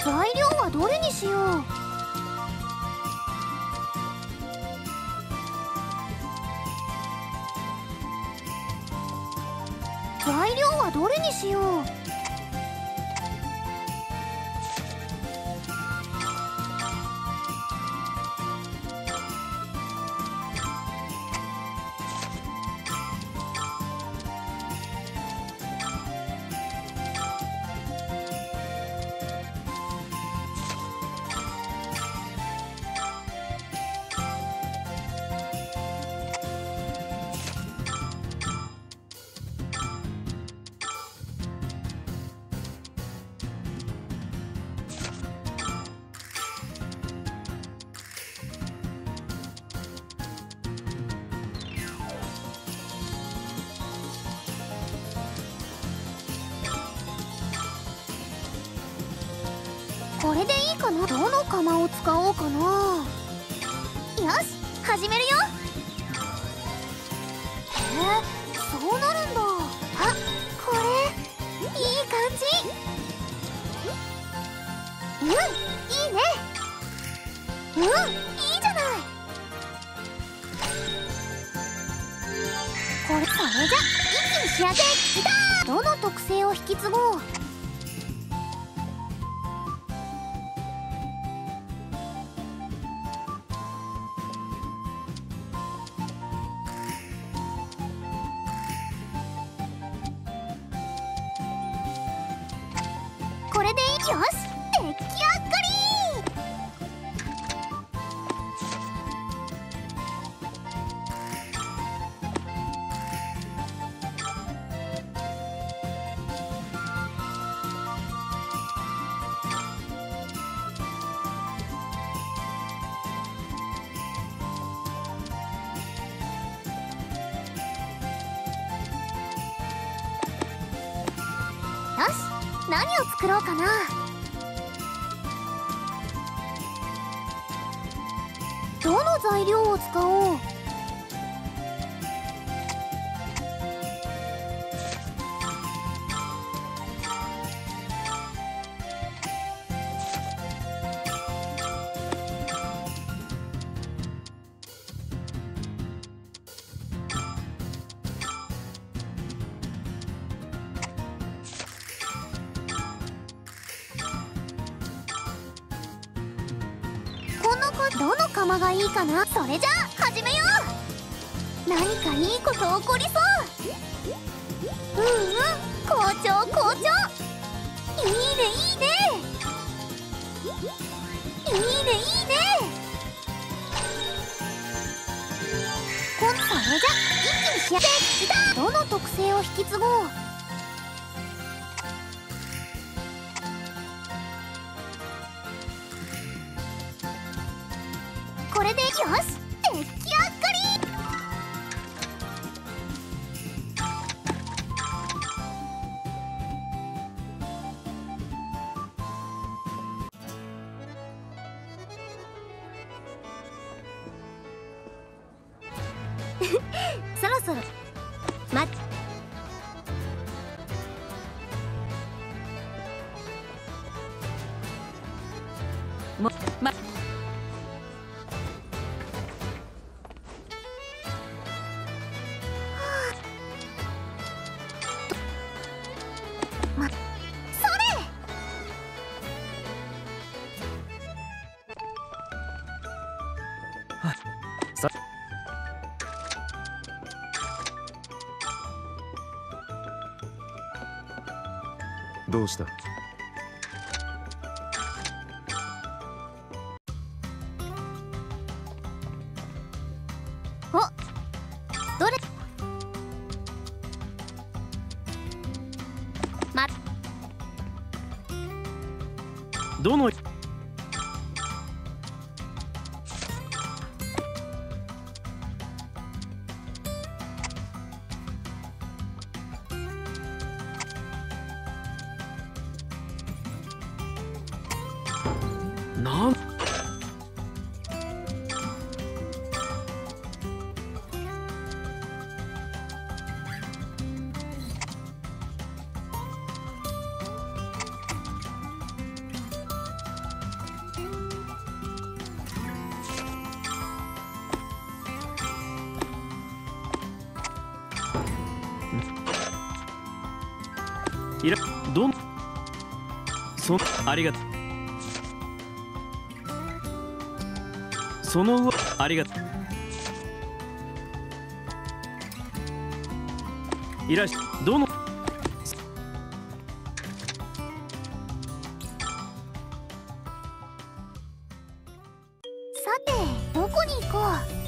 材料はどれにしよう。材料はどれにしよう。これでいいかな。どの釜を使おうかな。よし、始めるよ。へえ、そうなるんだ。あ、これいい感じ。うん、いいね。うん、いいじゃない。これ、それじゃ一気に仕上げ。きた。どの特性を引き継ごう。これでいい。よし、出来上がり。よし、何を作ろうかな。どの材料を使おう。どの釜がいいかな。それじゃあ始めよう。何かいいこと起こりそう。好調好調。いいねいいね。いいねいいね。それじゃ一気に仕上げ。きた。どの特性を引き継ごう。これでよし、出来上がり。そろそろどうした？ お、どれ？ どの？なんいらどんそありがとう。その上ありがとう。いらっしゃどのさてどこに行こう。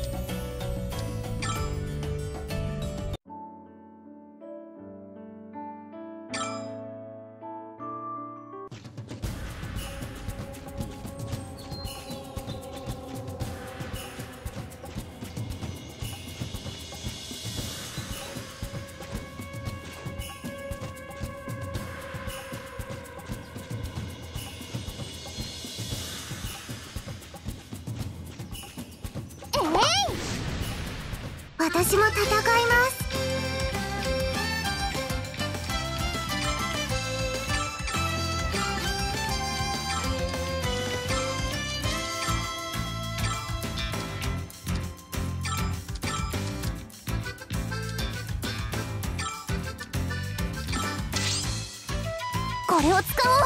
私も戦います。これを使おう。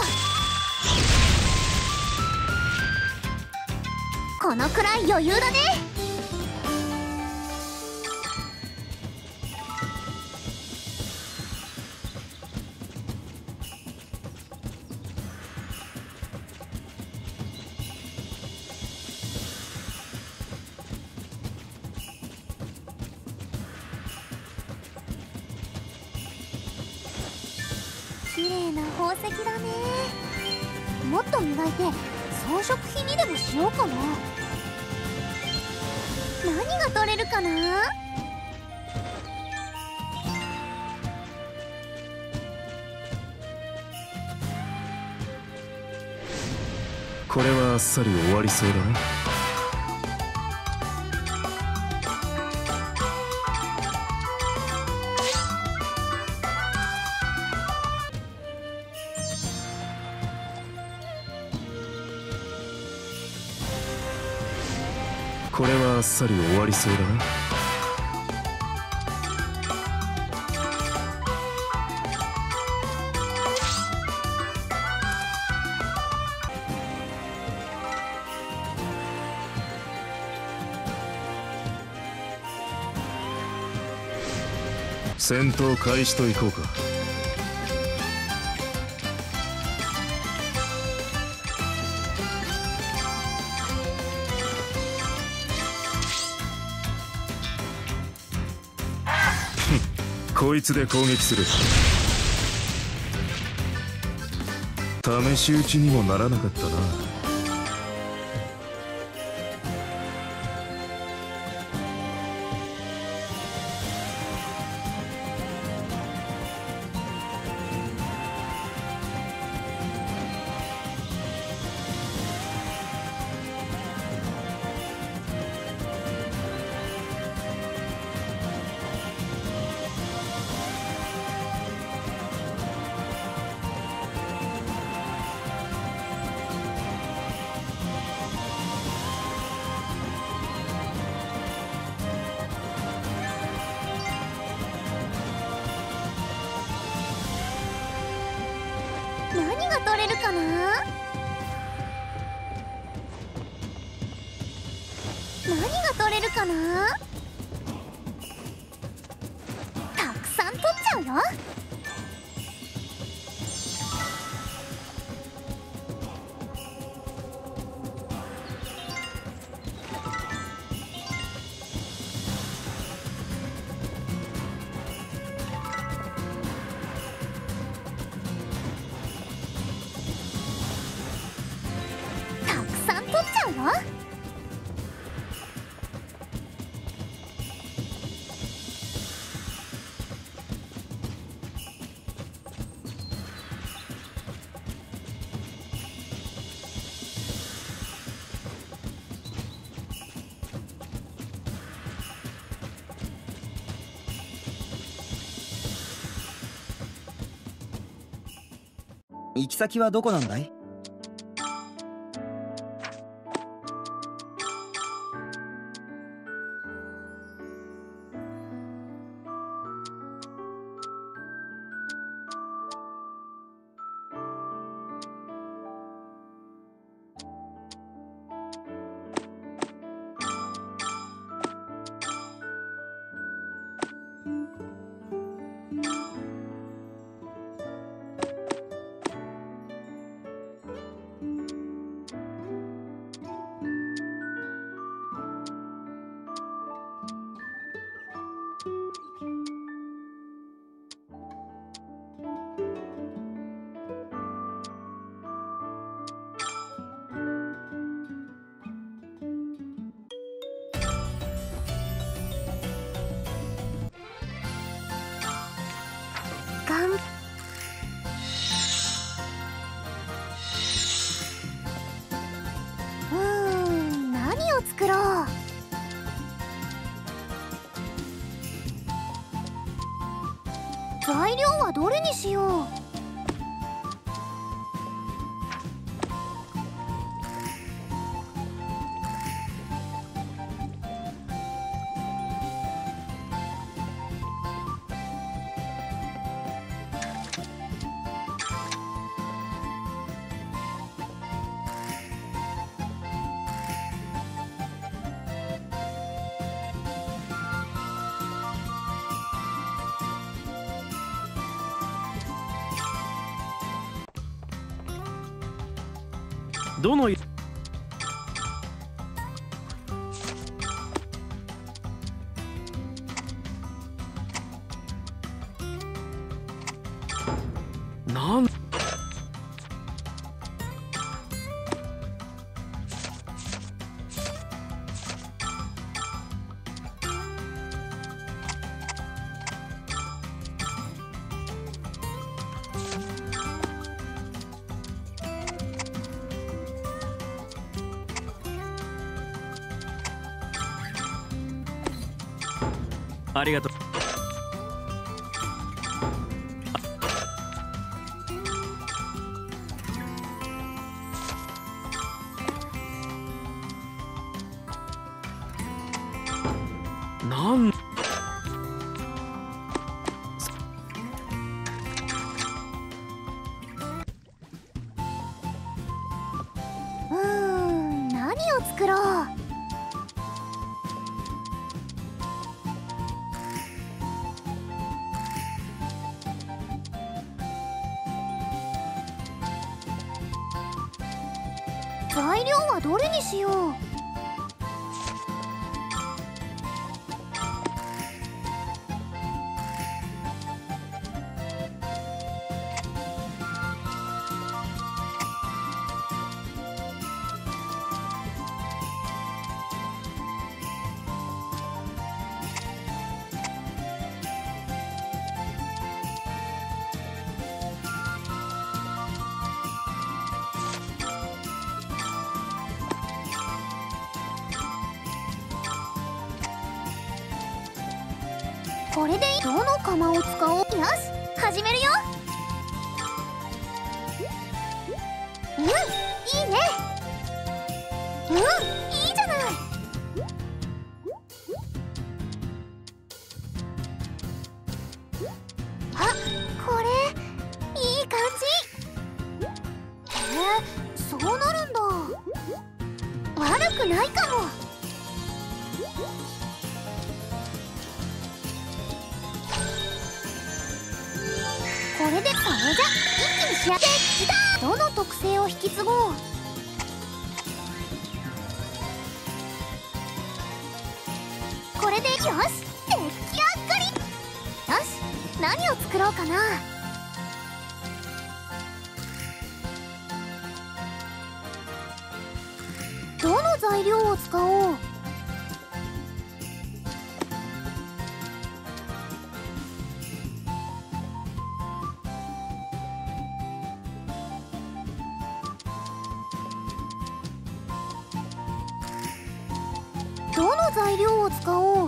このくらい余裕だね。綺麗な宝石だね。もっと磨いて装飾品にでもしようかな。何が取れるかな。 これはあっさり終わりそうだな。これはあっさり終わりそうだな。戦闘開始といこうか。こいつで攻撃する。試し撃ちにもならなかったな。何が取れるかな。何が取れるかな。たくさん取っちゃうよ。たくさん取っちゃうよ。 行き先はどこなんだい？ 材料はどれにしよう。 どのなんありがとう。なん何を作ろう。材料はどれにしよう。これでどの釜を使おう。よし、始めるよ。いいね。いいじゃない。あ、これいい感じ。そうなるんだ。悪くないかも。これでそれじゃ一気に仕上げきた。どの特性を引き継ごう。これでよし、出来上がり。よし、何を作ろうかな。どの材料を使おう。どの材料を使おう。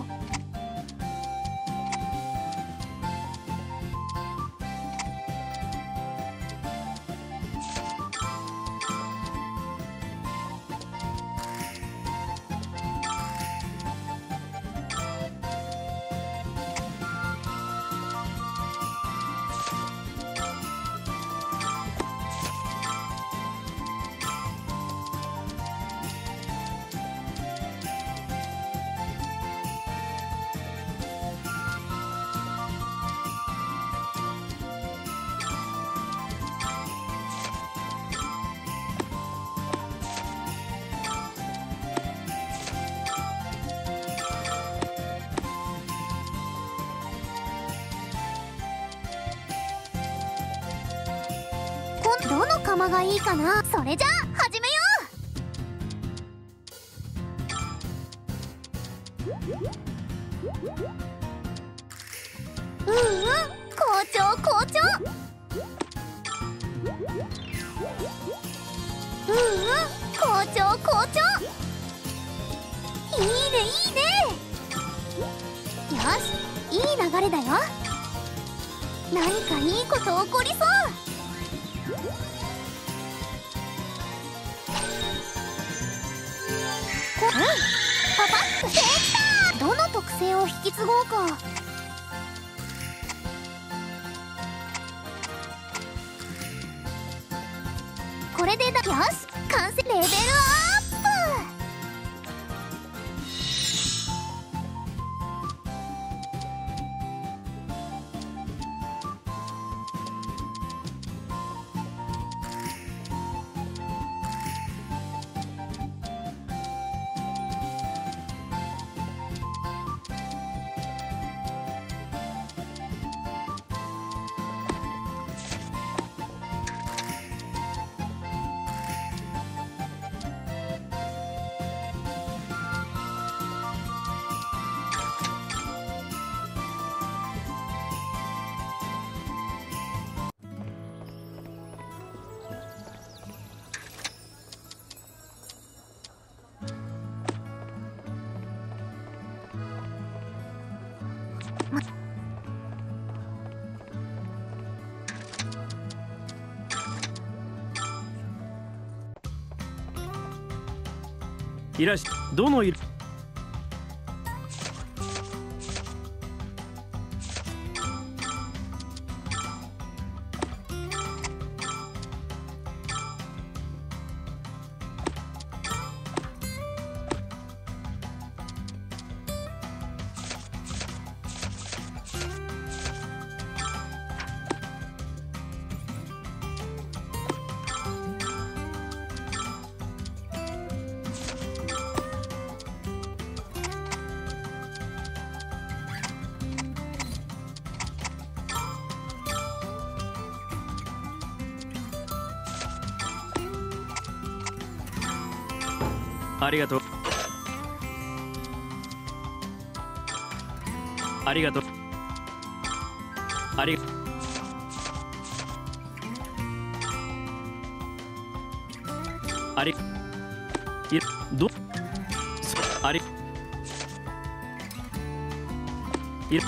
どの釜がいいかな。それじゃあ始めよう。好調好調。好調好調。いいねいいね。よし、いい流れだよ。 何かいいこと起こりそう。パパッとできた。どの特性を引き継ごうか。これでよし、完成。レベルアップ。 いらっしゃどの色。ありがとう。ありがとう。ありがとう。ありいどありい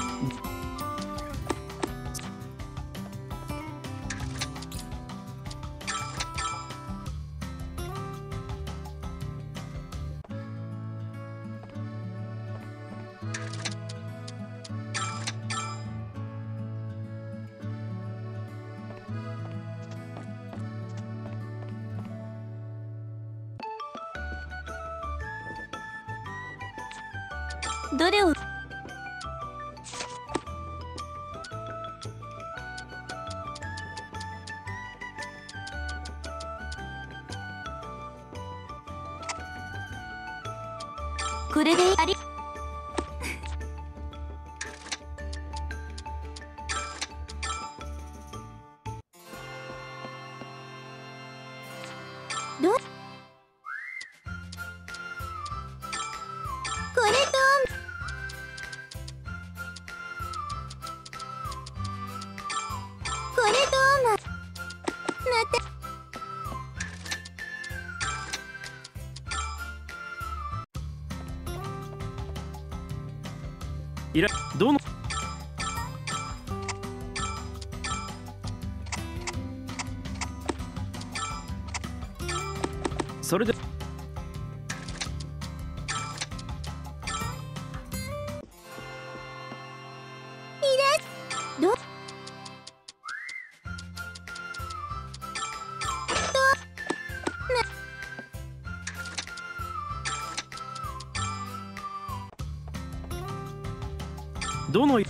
どれを。これであり。どこれとこれとまたいらどのそれでどどの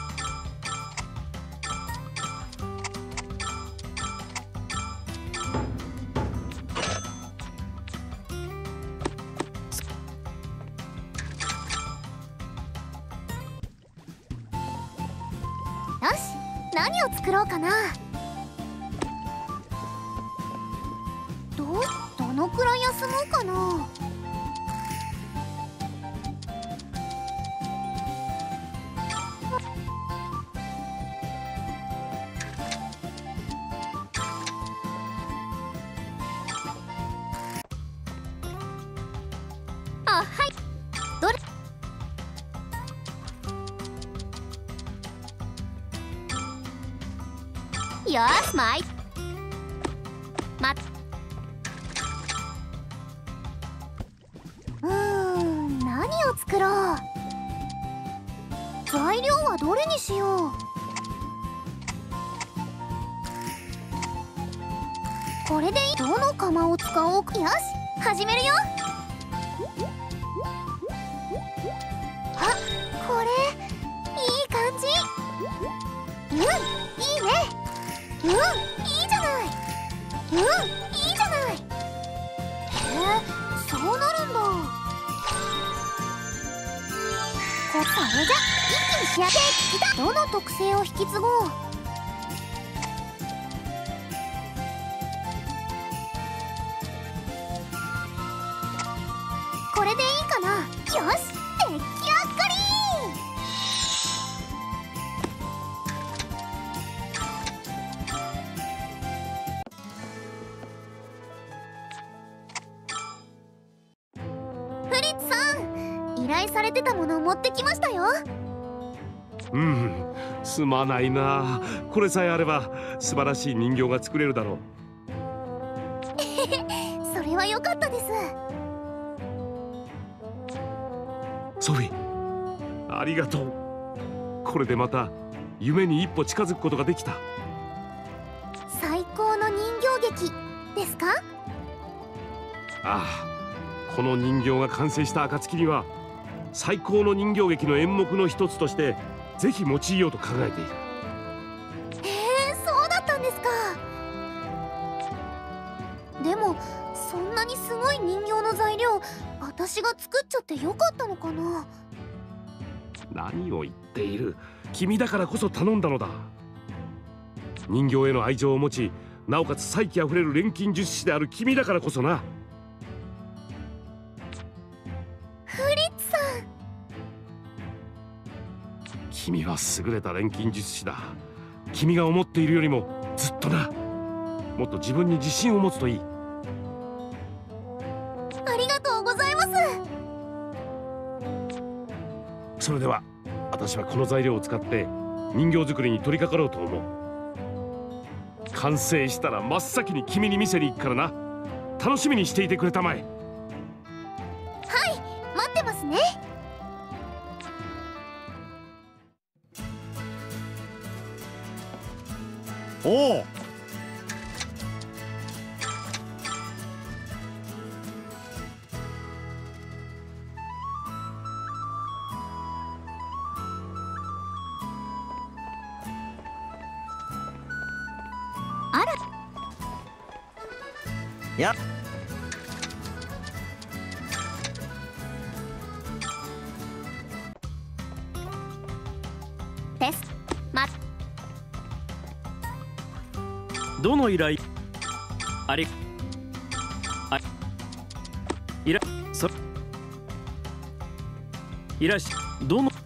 よし、何を作ろうかな。どのくらい休もうかな。あ、はい。どれ。 よし、まいま何を作ろう。材料はどれにしよう。これでいい。どの釜を使おうか。よし、始めるよ。あ、これいい感じ。いいね。いいじゃない。いいじゃない。へえ、そうなるんだ。それじゃ一気に仕上げてきた。どの特性を引き継ごう。これでいいかな。よし、出来上がり。フリッツさん、依頼されてたものを持ってきましたよ。 すまないな。これさえあれば素晴らしい人形が作れるだろう。 それは良かったです。 ソフィー、ありがとう。これでまた夢に一歩近づくことができた。 最高の人形劇ですか？ ああ、この人形が完成した暁には最高の人形劇の演目の一つとしてぜひ用いようと考えている。 そうだったんですか。でもそんなにすごい人形の材料、私が作っちゃってよかったのかな。 何を言っている。君だからこそ頼んだのだ。人形への愛情を持ち、なおかつ才気あふれる錬金術師である君だからこそな。 フリッツさん、 君は優れた錬金術師だ。君が思っているよりもずっとな。もっと自分に自信を持つといい。 ありがとうございます。 それでは私はこの材料を使って人形作りに取り掛かろうと思う。完成したら真っ先に君に見せに行くからな。楽しみにしていてくれたまえ。 はい、待ってますね。 おお、 あら、 やです。 どの依頼あれいらそいらっしゃどの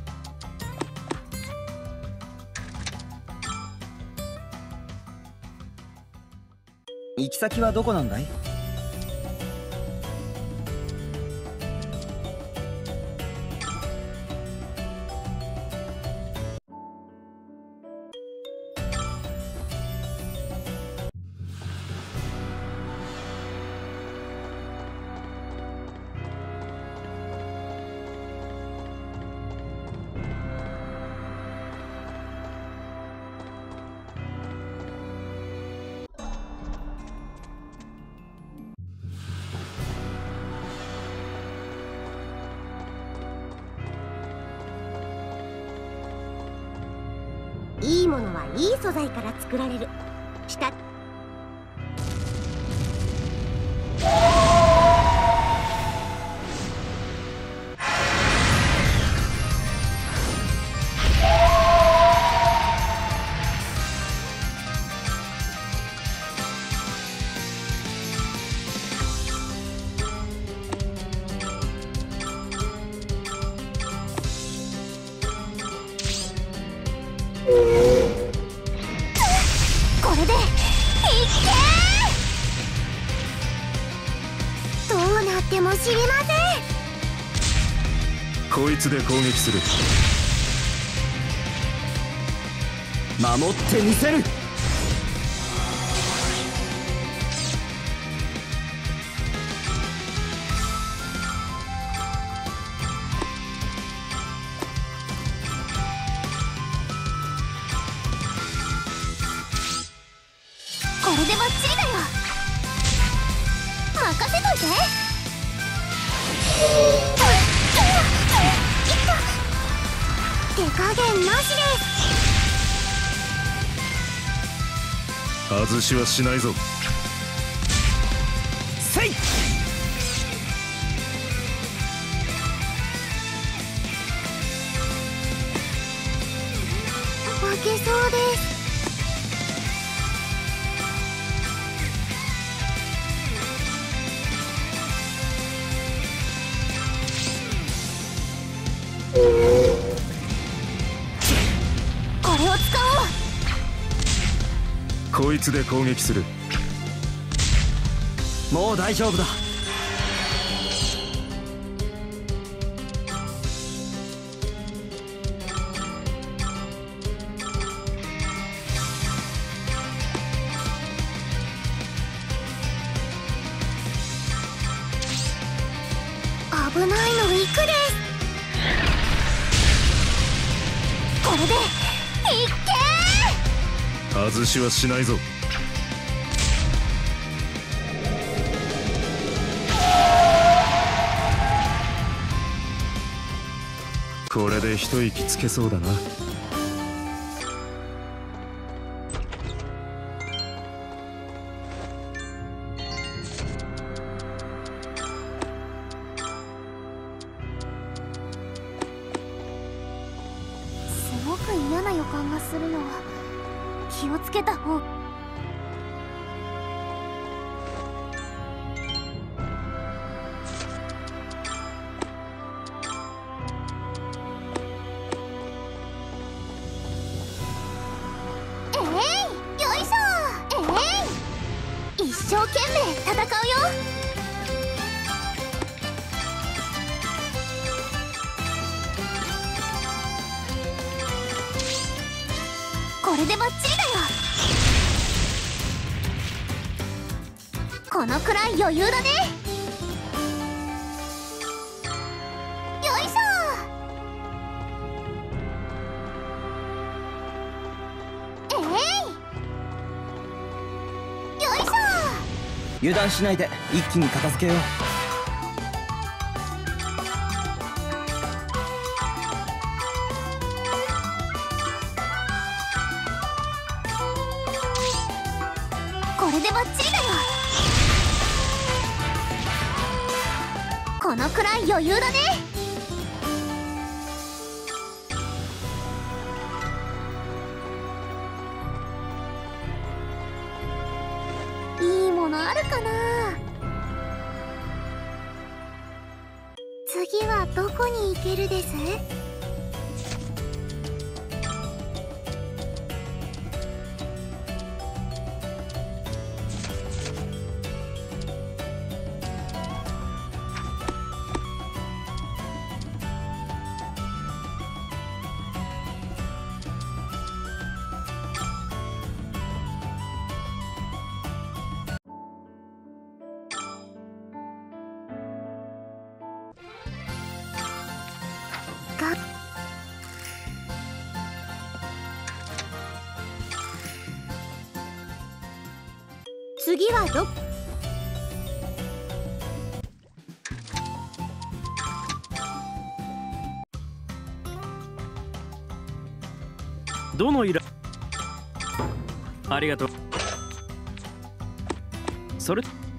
行き先はどこなんだい？ いいものはいい素材から作られる。したこれでいっけー。どうなっても知りません。 こいつで攻撃する。 守ってみせる。 任せといて。手加減なしです。 外しはしないぞ。 せい。 負けそうです。これを使おう。 こいつで攻撃する。 もう大丈夫だ。 危ないのいくです。これでいっけー。 外しはしないぞ。これで一息つけそうだな。 すごく嫌な予感がするよ。気をつけた方。よいしょ。一生懸命戦うよ。これでバッチリだよ。このくらい余裕だね。よいしょ。よいしょ。 油断しないで一気に片付けよう。 これでバッチリだよ。このくらい余裕だね。いいものあるかな。次はどこに行けるです？が次はどどの依頼。ありがとう。それ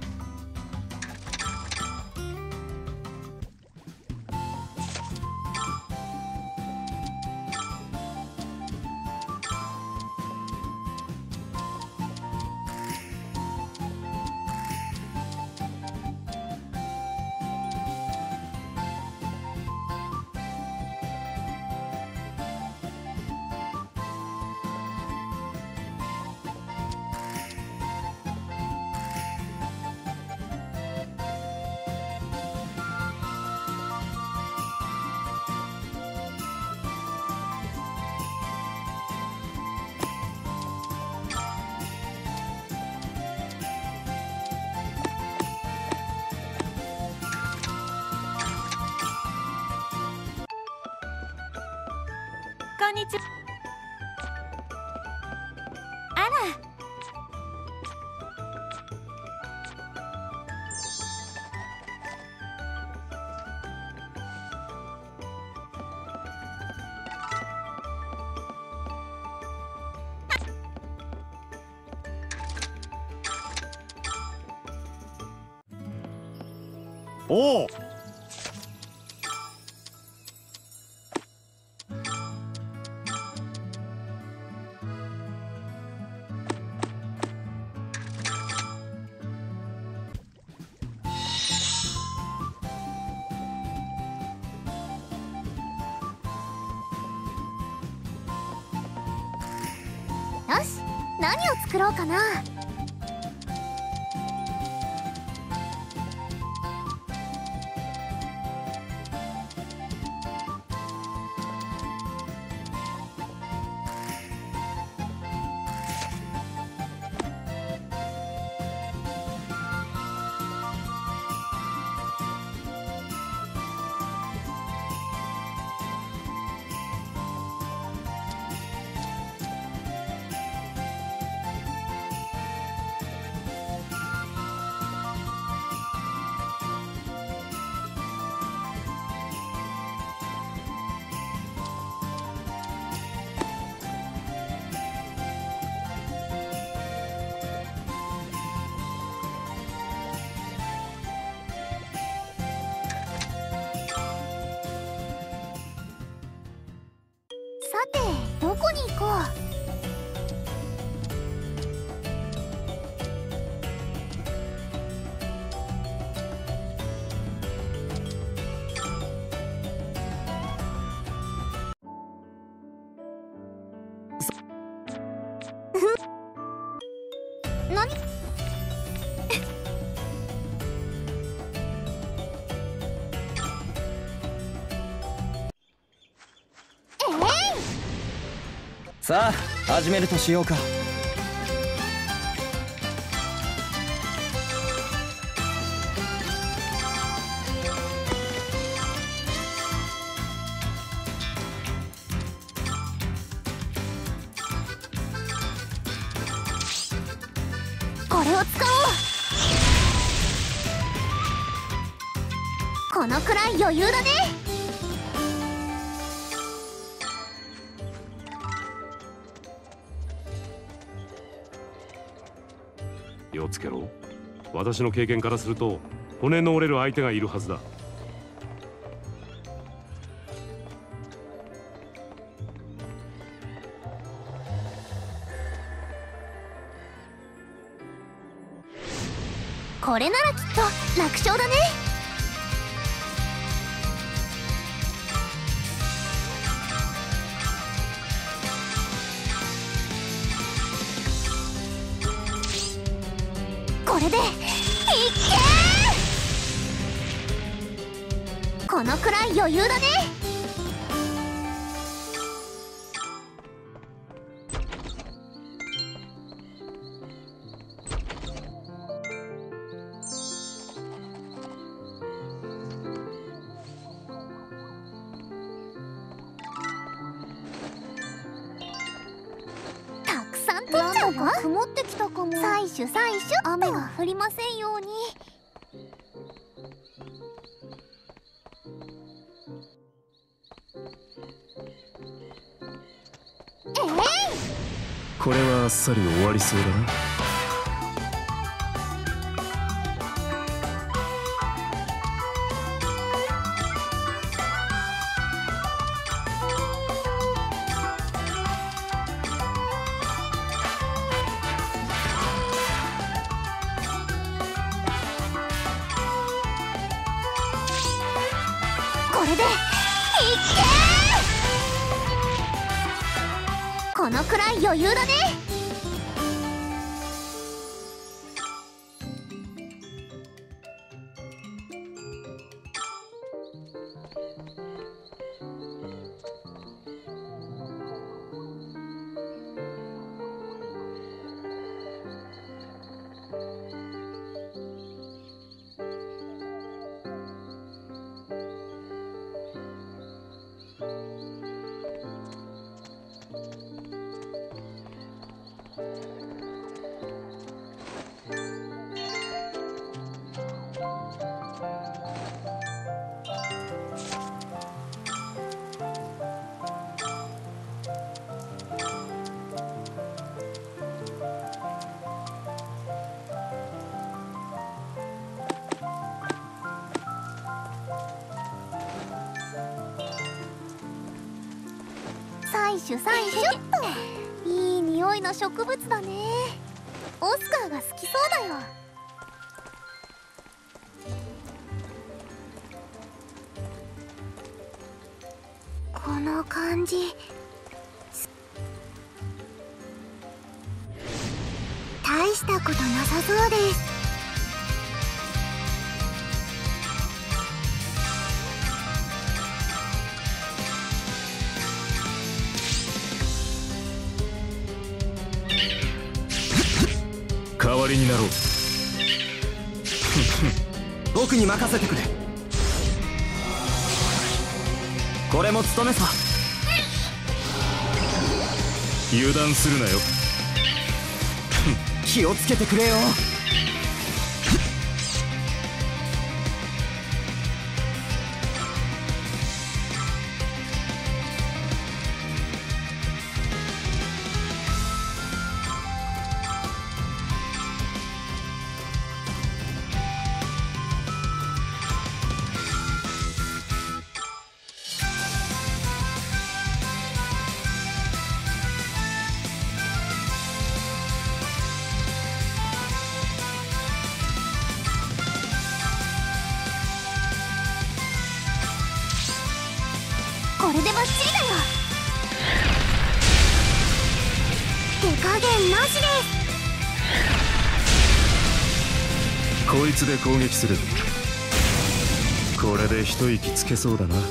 こんにちは。あら。 おお。 よし、何を作ろうかな。さて、どこに行こう。何？ さあ始めるとしようか。 これを使おう。このくらい余裕だね。 気をつけろ。私の経験からすると骨の折れる相手がいるはずだ。 これならきっと楽勝だね。これでいっけー。このくらい余裕だね。たくさん取っちゃうか。曇ってきたかも。採取雨が降りませんように。 これはあっさり終わりそうだな。 これでいっけー。このくらい余裕だね。 採取っと。いい匂いの植物だね。オスカーが好きそうだよ。この感じ大したことなさそうです。 代わりになろう。 僕に任せてくれ。これも務めさ。 油断するなよ。 気をつけてくれよ。 これでバッチリだよ。手加減なしです。 こいつで攻撃する。これで一息つけそうだな。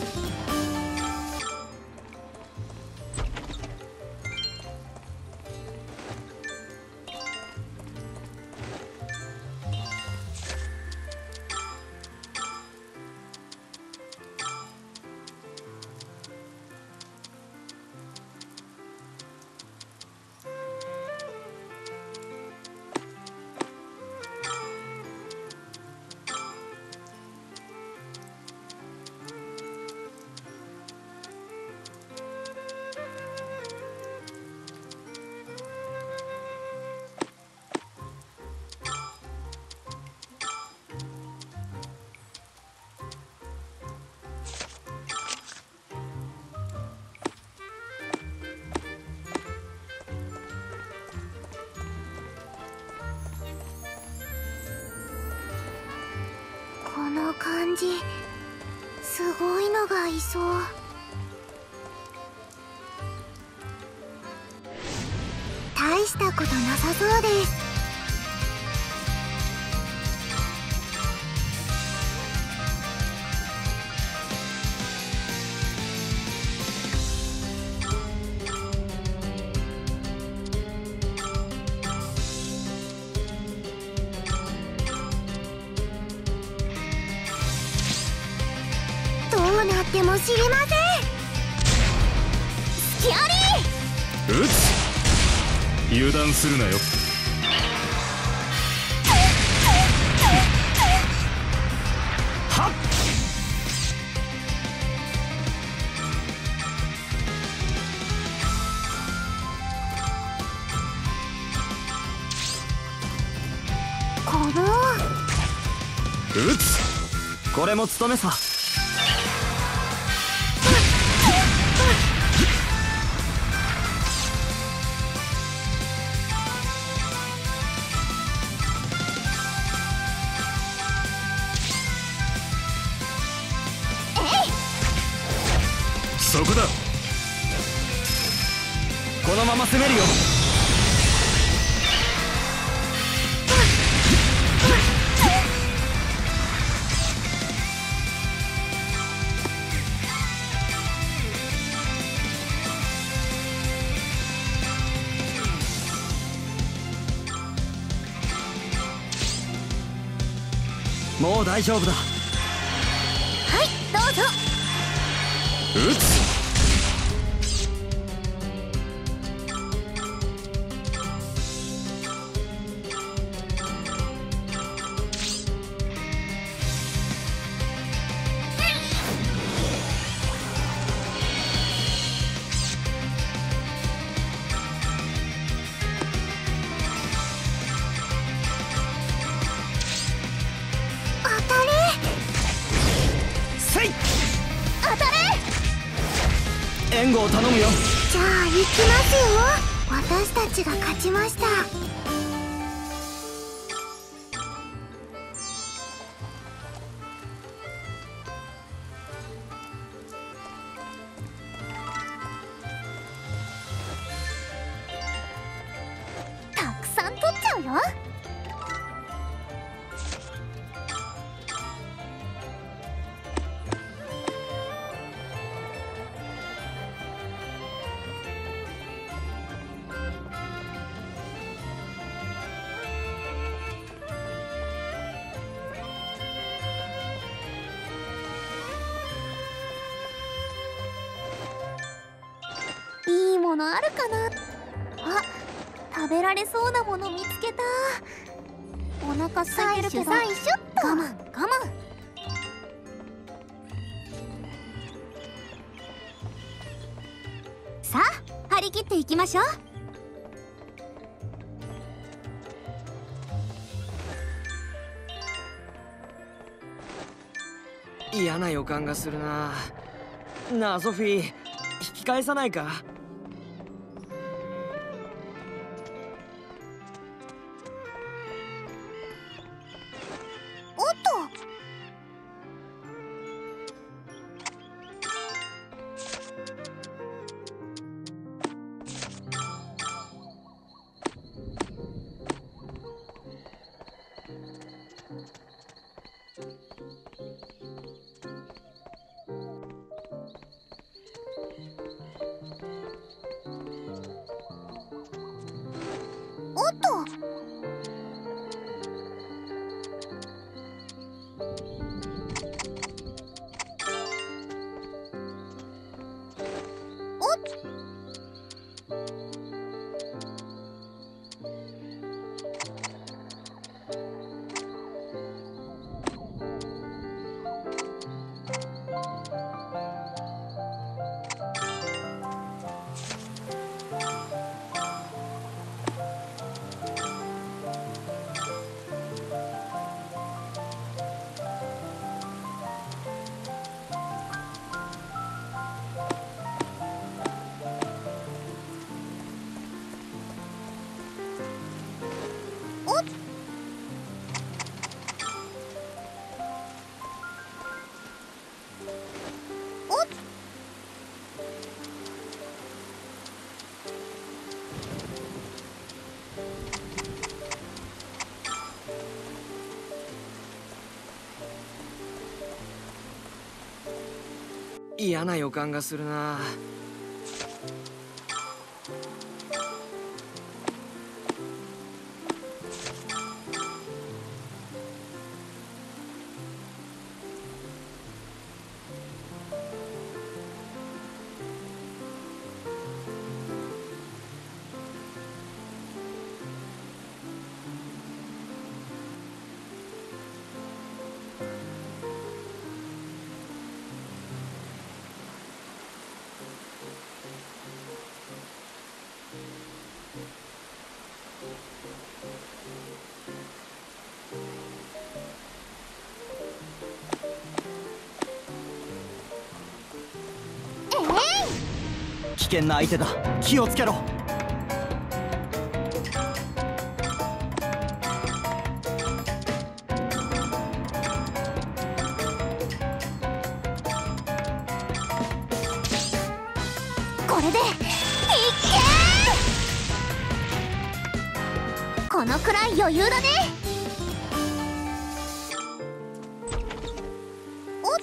この感じすごいのがいそう。大したことなさそうです。どうなっても知りません。スキャリー。 撃つ。油断するなよ。はっ。 この撃つ。 これも務めさ。 そこだ。 このまま攻めるよ。もう大丈夫だ。 はい、どうぞ。 撃つ。 当たれ。 せい。 当たれ。 援護を頼むよ。 じゃあ行きますよ。私たちが勝ちました。たくさん取っちゃうよ。いいものあるかな。あ、食べられそうなもの見つけた。お腹空いてるけど我慢我慢。さあ張り切っていきましょう。 嫌な予感がするな。なあソフィー、引き返さないか？ おっと、おっと、おっ、おっ、おっ、 嫌な予感がするな。危険な相手だ、気をつけろ。 これでいっけー。このくらい余裕だね。おっ、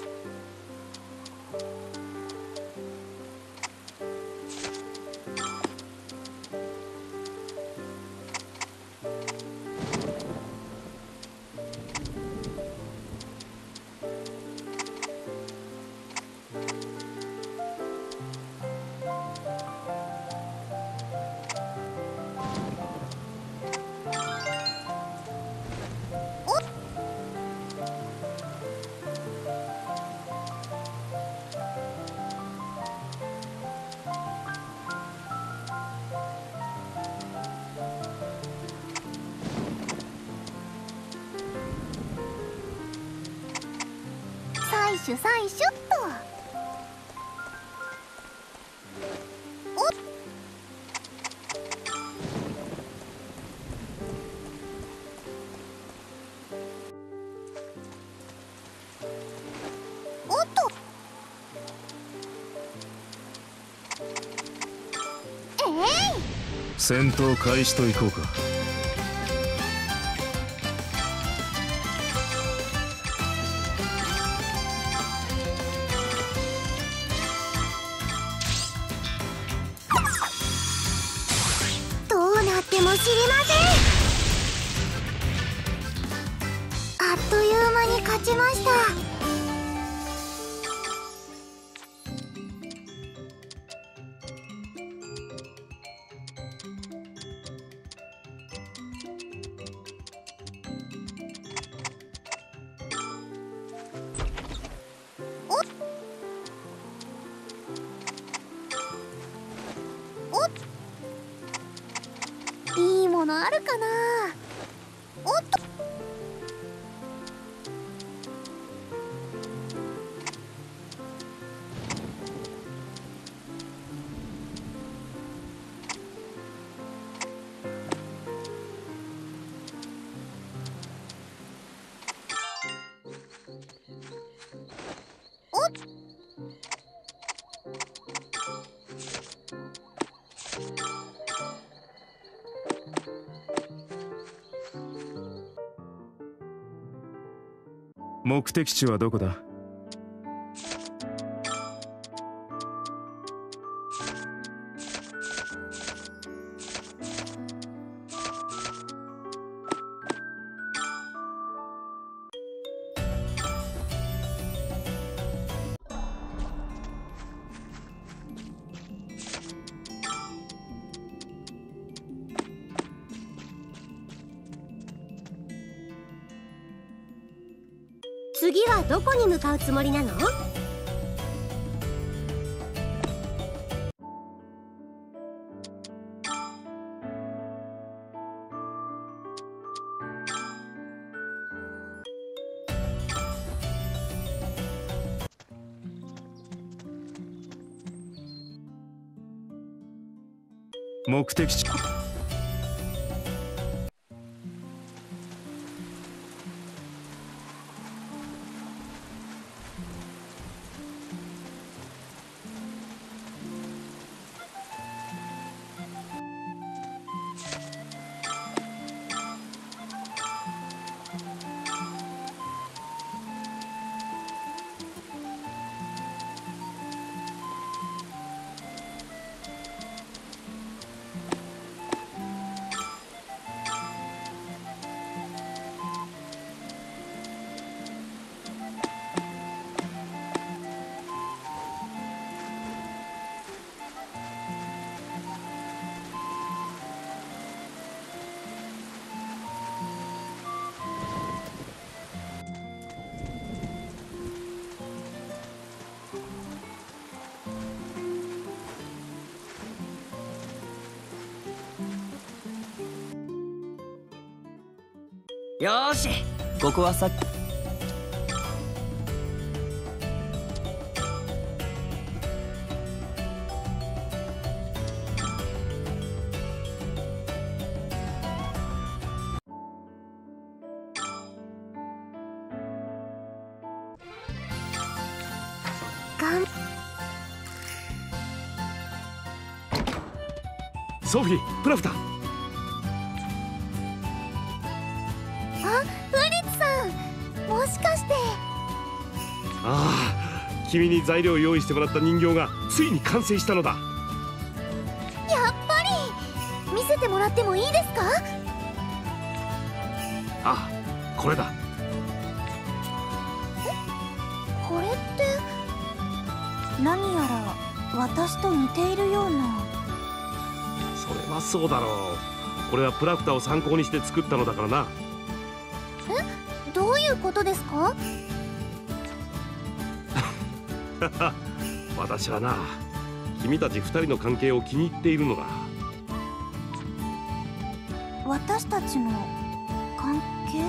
採取っと。おっ、 戦闘開始といこうか。 どうなっても知りません。あっという間に勝ちました。いいものあるかな。おっと。おっ。 目的地はどこだ？ 次はどこに向かうつもりなの？ 目的地。 よーし、ここはさっきソフィー、プラフター。 あ、フリッツさん、もしかして。 ああ、君に材料を用意してもらった人形がついに完成したのだ。 やっぱり見せてもらってもいいですか？ ああ、これだ。 これって何やら私と似ているような。 それはそうだろう。これはプラフターを参考にして作ったのだからな。 え、どういうことですか？ 私はな、君たち2人の関係を気に入っているのだ。 私たちの関係？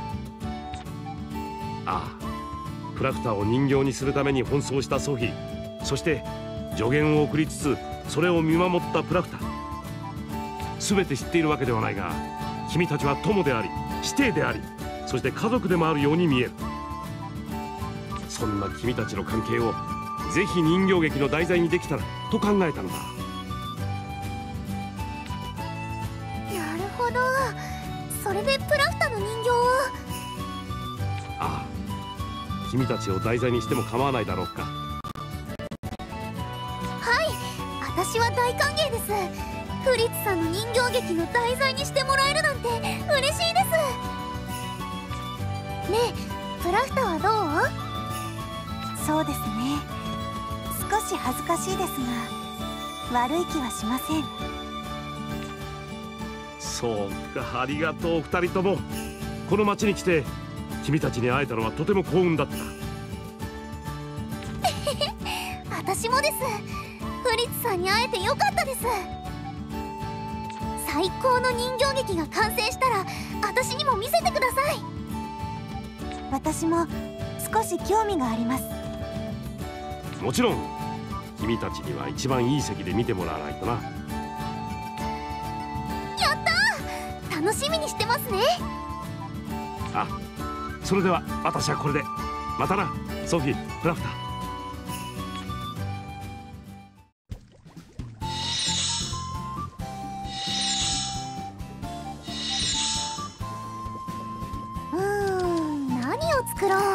ああ、プラフターを人形にするために奔走したソフィー、そして助言を送りつつそれを見守ったプラフター。全て知っているわけではないが、君たちは友であり師弟であり、そして家族でもあるように見える。そんな君たちの関係をぜひ人形劇の題材にできたらと考えたのだ。 君たちを題材にしても構わないだろうか。 はい、私は大歓迎です。フリッツさんの人形劇の題材にしてもらえるなんて嬉しいです。ねえ、プラフタはどう？そうですね、少し恥ずかしいですが悪い気はしません。 そうか、ありがとう二人とも。この町に来て君たちに会えたのはとても幸運だった。 私もです。フリッツさんに会えてよかったです。最高の人形劇が完成したら私にも見せてください。私も少し興味があります。 もちろん君たちには一番いい席で見てもらわないとな。 やったー、楽しみにしてますね。 あ、それでは私はこれで。またな、ソフィー、プラフター。 何を作ろう。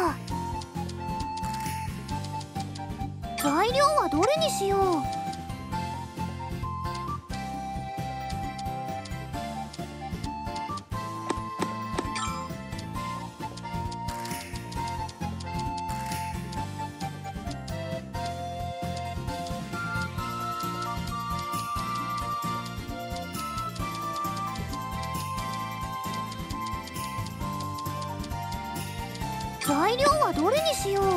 材料はどれにしよう。材料はどれにしよう。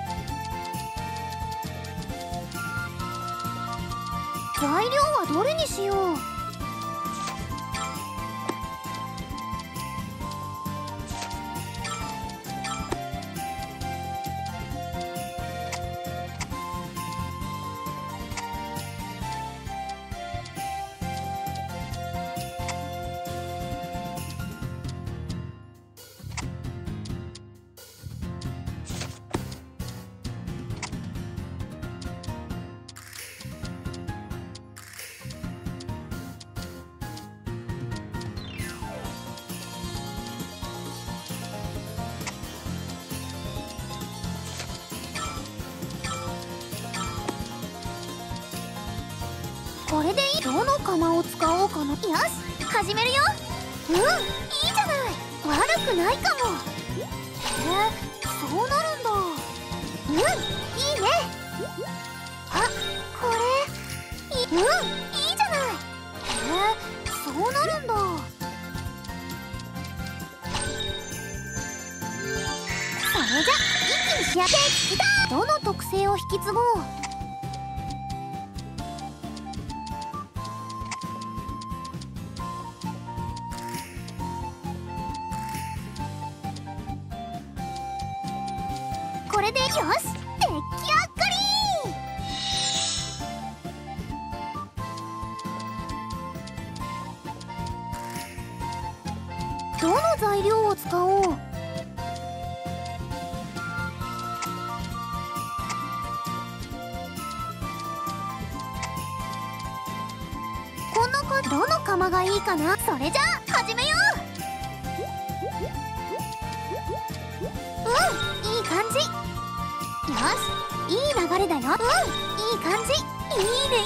材料はどれにしよう。これでいい。どの釜を使おうかな。よし、始めるよ。いいじゃない。悪くないかも。へえ、そうなるんだ。いいね。あ、これいいじゃない。へえ、そうなるんだ。それじゃ一気に仕上げてきた。どの特性を引き継ごう。これでよし、出来上がり。どの材料を使おう。こんな感じ。どの釜がいいかな。それじゃあ始めよう。いい感じ。よし、いい流れだよ。いい感じ。いいね。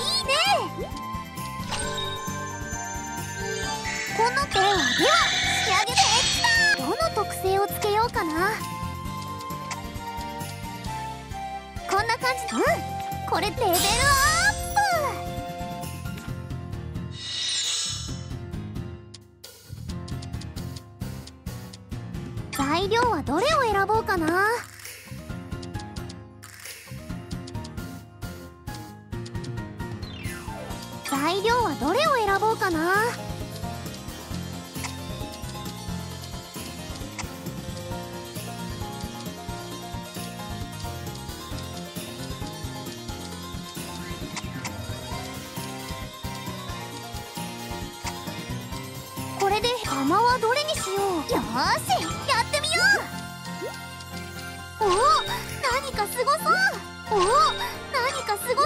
このでは仕上げてきた。どの特性をつけようかな。こんな感じ。これレベルアップ。材料はどれを選ぼうかな。材料はどれを選ぼうかな。これで釜はどれにしよう。よーし、やってみよう。何かすごそう。何かすごそう。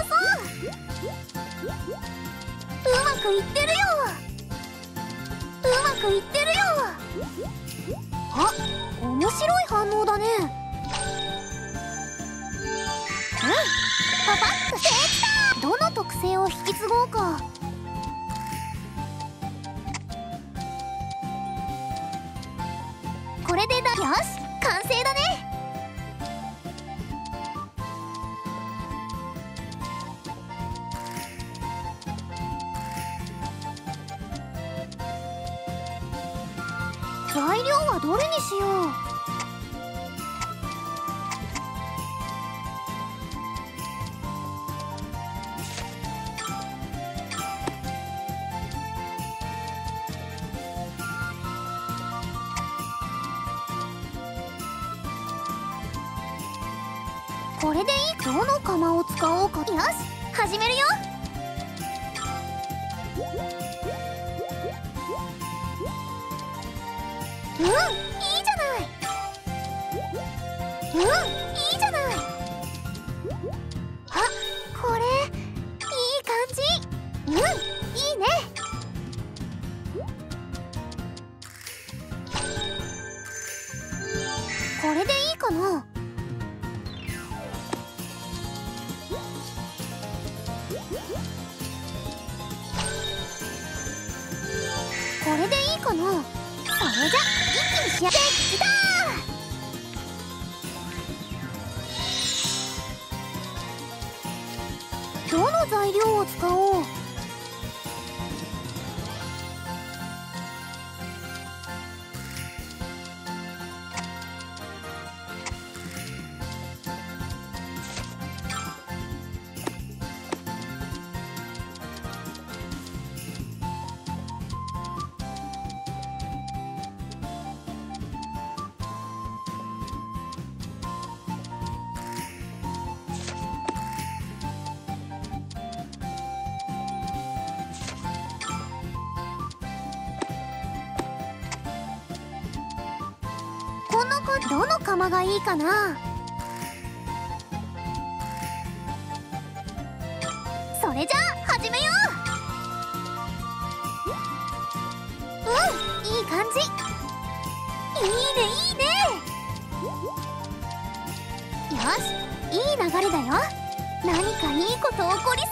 うまくいってるよ。あ、面白い反応だね。 材料はどれにしよう。これでいい。どの釜を使おうか。よし、始めるよ。いいじゃない。いいじゃない。あ、これいい感じ。いいね。これでいいかな。これでいいかな。それじゃ一気に仕上げ。できたー。どの材料を使おう。こんな感じ。どの釜がいいかな。それじゃあ始めよう。いい感じ。いいねいいね。よし、いい流れだよ。何かいいこと起こりそう。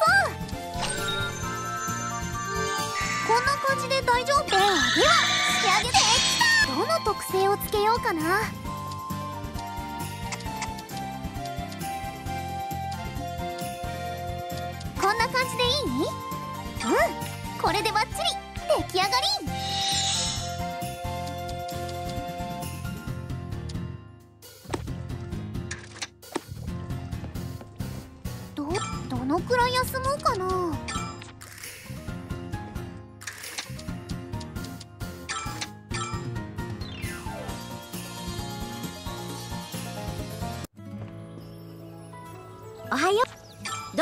こんな感じで大丈夫。では仕上げてきた。どの特性をつけようかな。こんな感じでいい？これでバッチリ出来上がり。どのくらい休もうかな。おはよう。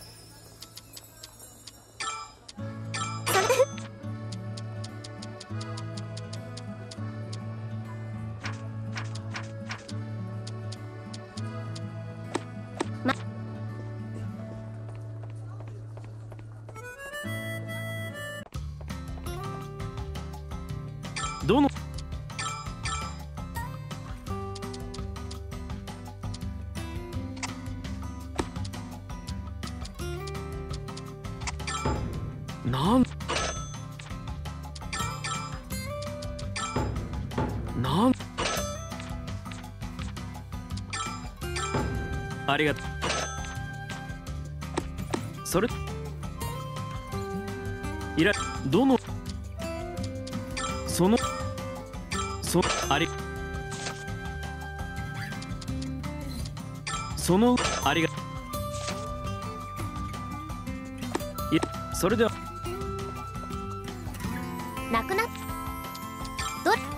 それでどのなんありがとう。それいらどのそのありそのありがいやそれではなくなっどれ。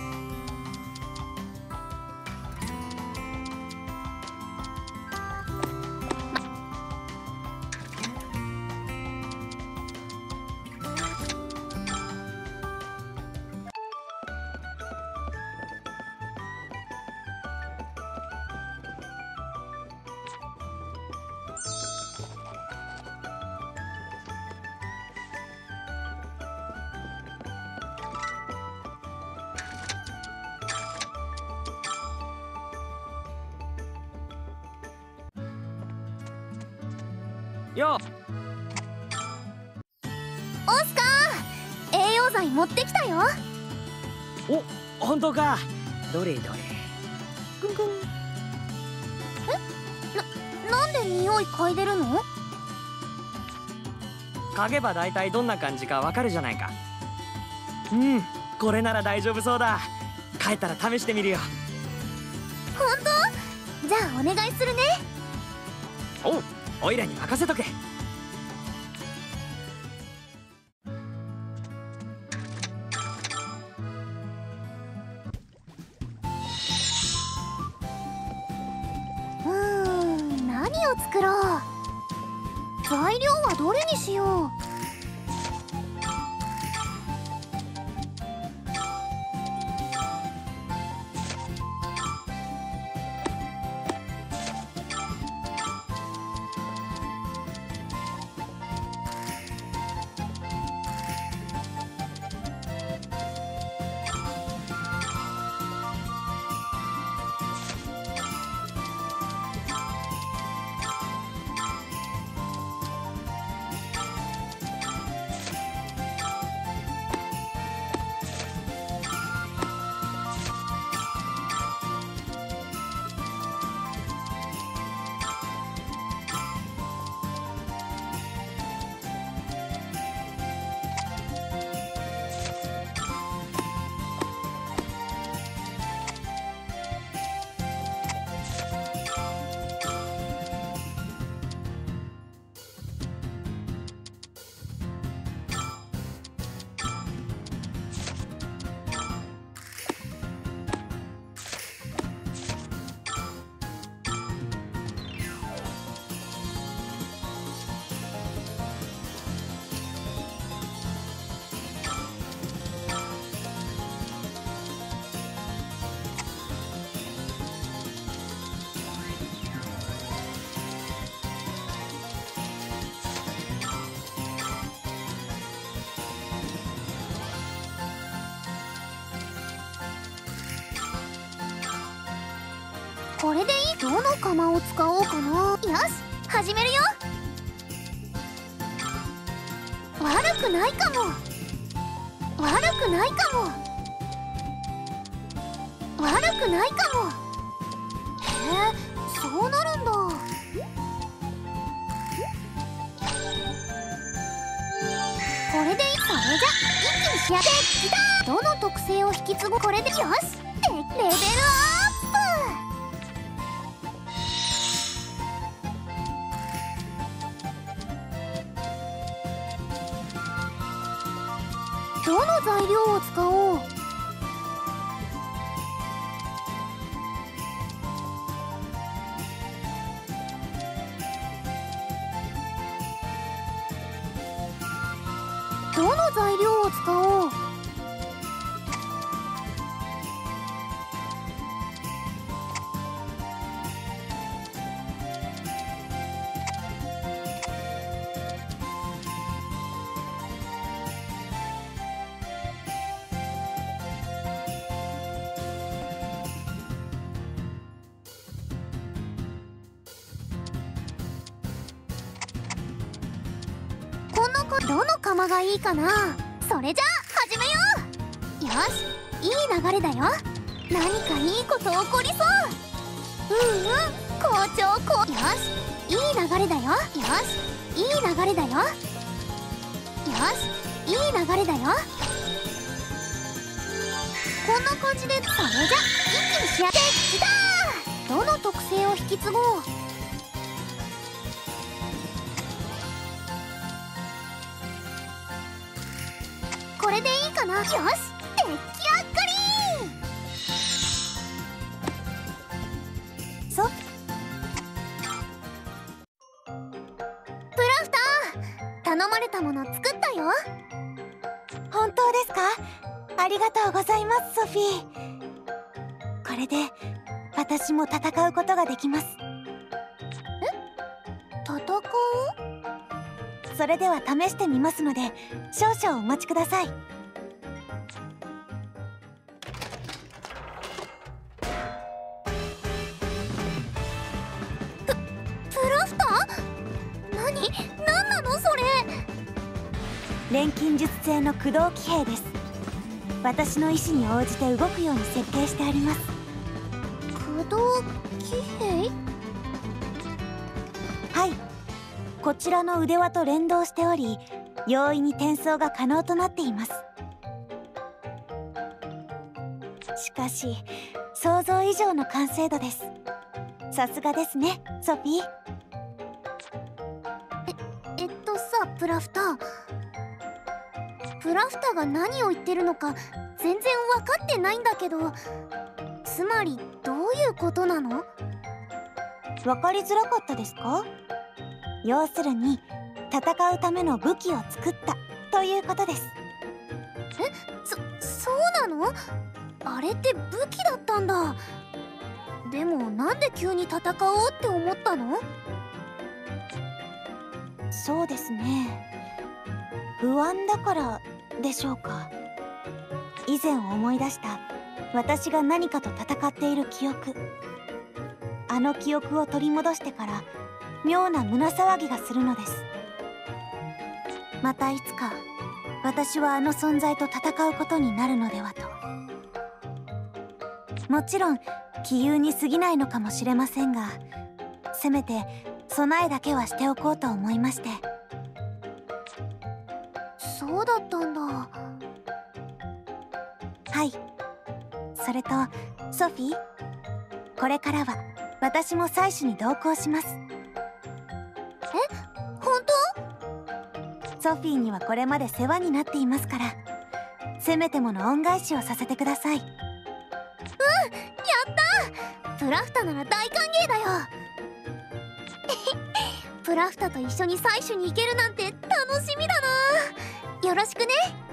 よオスカー、栄養剤持ってきたよ。 お、本当か。どれどれ。くんくん。 なんで匂い嗅いでるの？ 嗅げば大体どんな感じかわかるじゃないか。これなら大丈夫そうだ。 帰ったら試してみるよ。 本当？じゃあお願いするね。 おう、おいらに任せとけ。 何を作ろう。材料はどれにしよう。これでいい。どの釜を使おうかな。よし、始めるよ。悪くないかも。悪くないかも。悪くないかも。へえ、そうなるんだ。これでいい。それじゃ一気に仕上げきた。どの特性を引き継ぐ。これでよし、レベルアップ。どの材料を使おう。どの材料を使おう。どの釜がいいかな。それじゃあ始めよう。よし、いい流れだよ。何かいいこと起こりそう。好調よし、いい流れだよ。よし、いい流れだよ。よし、いい流れだよ。こんな感じで、それじゃ一気に仕上げきた。どの特性を引き継ごう。これでいいかな。よし、出来上がり。プラフター、頼まれたもの作ったよ。 本当ですか？ありがとうございます、ソフィー。これで私も戦うことができます。 戦う？ それでは試してみますので少々お待ちください。 プラフター？何なのそれ。 錬金術製の駆動騎兵です。私の意思に応じて動くように設計してあります。 駆動騎兵？ はい、こちらの腕輪と連動しており、容易に転送が可能となっています。 しかし想像以上の完成度です。さすがですねソフィー。 さプラフタが何を言ってるのか全然分かってないんだけど、つまりどういうことなの？ 分かりづらかったですか？要するに戦うための武器を作ったということです。 そうなの？あれって武器だったんだ。でもなんで急に戦おうって思ったの？ そうですね、不安だからでしょうか。以前思い出した私が何かと戦っている記憶、あの記憶を取り戻してから妙な胸騒ぎがするのです。またいつか私はあの存在と戦うことになるのではと。もちろん杞憂に過ぎないのかもしれませんが、せめて備えだけはしておこうと思いまして。 そうだったんだ。 はい。それとソフィー、これからは私も採取に同行します。 本当？ ソフィーにはこれまで世話になっていますから、せめてもの恩返しをさせてください。 やった！プラフタなら大歓迎だよ。プラフタと一緒に採取に行けるなんて楽しみだな。よろしくね。